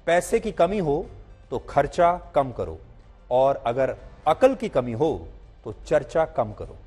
पैसे की कमी हो तो खर्चा कम करो और अगर अकल की कमी हो तो चर्चा कम करो।